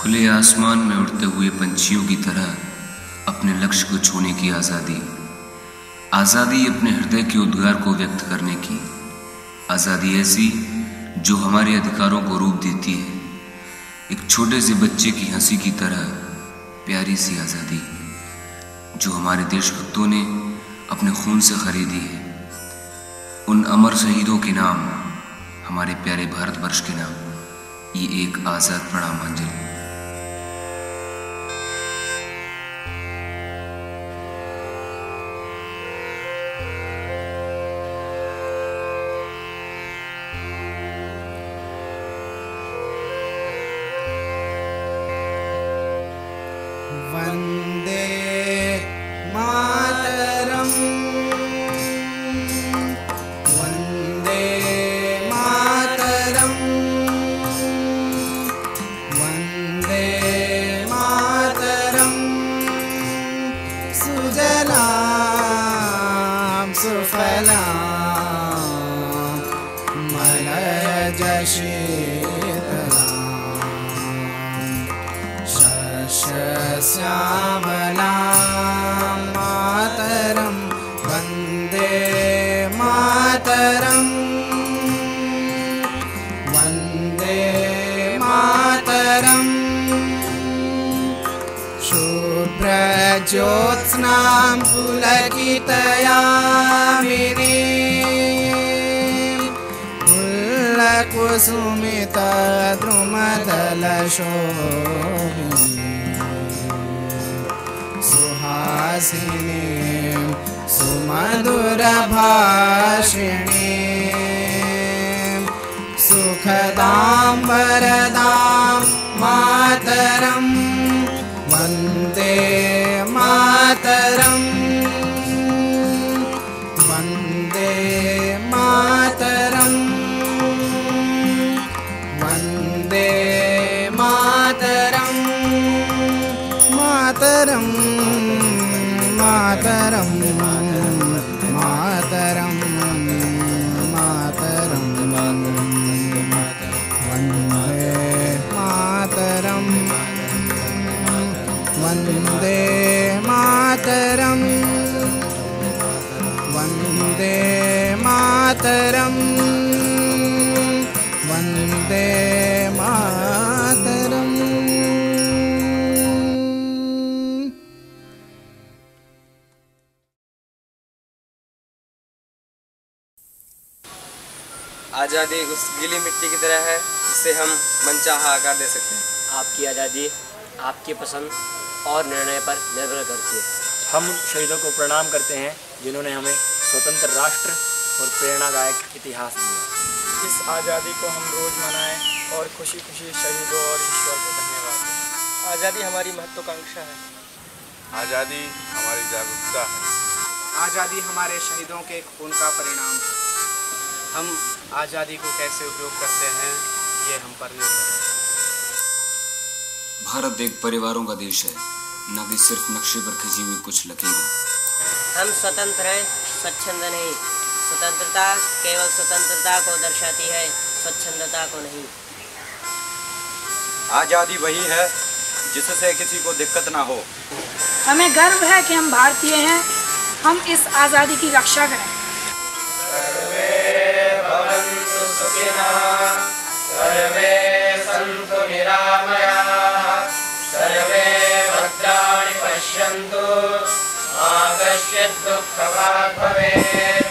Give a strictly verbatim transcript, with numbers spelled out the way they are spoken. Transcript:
खुले आसमान में उड़ते हुए पंछियों की तरह अपने लक्ष्य को छूने की आज़ादी। आज़ादी अपने हृदय के उद्गार को व्यक्त करने की आज़ादी, ऐसी जो हमारे अधिकारों को रूप देती है। एक छोटे से बच्चे की हंसी की तरह प्यारी सी आज़ादी, जो हमारे देशभक्तों ने अपने खून से खरीदी है। उन अमर शहीदों के नाम, हमारे प्यारे भारतवर्ष के नाम, ये एक आज़ाद प्रणामांजलि। वंदे मातरम, वंदे मातरम, वंदे मातरम। सुजलां सुफलां मलयज शीतलां श्यामलां मातरं वन्दे मातरं, वन्दे मातरं। शुभ्रज्योत्स्नां पुलकितयामिनीं पुल्लकुसुमितद्रुमदलशोभिनीं सुहासिनीं सुमधुरभाषिणीं सुखदां वरदां मातरं वन्दे मातरं, वन्दे मातरं, वन्दे मातरं। मातरं मातरं मातरं मातरं, वन्दे मातरं, वन्दे मातरं, वन्दे मातरं, वन्दे मातरं। आज़ादी उस गीली मिट्टी की तरह है जिससे हम मनचाहा आकार दे सकते हैं। आपकी आज़ादी आपकी पसंद और निर्णय पर निर्भर करती है। हम शहीदों को प्रणाम करते हैं जिन्होंने हमें स्वतंत्र राष्ट्र और प्रेरणादायक इतिहास दिया। इस आज़ादी को हम रोज़ मनाएं और खुशी खुशी शहीदों और ईश्वर को धन्यवाद दें। आज़ादी हमारी महत्वाकांक्षा है। आज़ादी हमारी जागरूकता है। आज़ादी हमारे शहीदों के खून का परिणाम है। हम आज़ादी को कैसे उपयोग करते हैं ये हम पर निर्भर है। भारत एक परिवारों का देश है, न कि सिर्फ नक्शे पर खिंची हुई कुछ लकीरें। हम स्वतंत्र हैं, स्वच्छंद नहीं। स्वतंत्रता केवल स्वतंत्रता को दर्शाती है, स्वच्छंदता को नहीं। आज़ादी वही है जिससे किसी को दिक्कत ना हो। हमें गर्व है कि हम भारतीय हैं। हम इस आज़ादी की रक्षा करें। सर्वे भवन्तु सुखिनः, सर्वे सन्तु निरामयाः, सर्वे भद्राणि पश्यन्तु, मा कश्चित् दुःखभाग् भवेत्।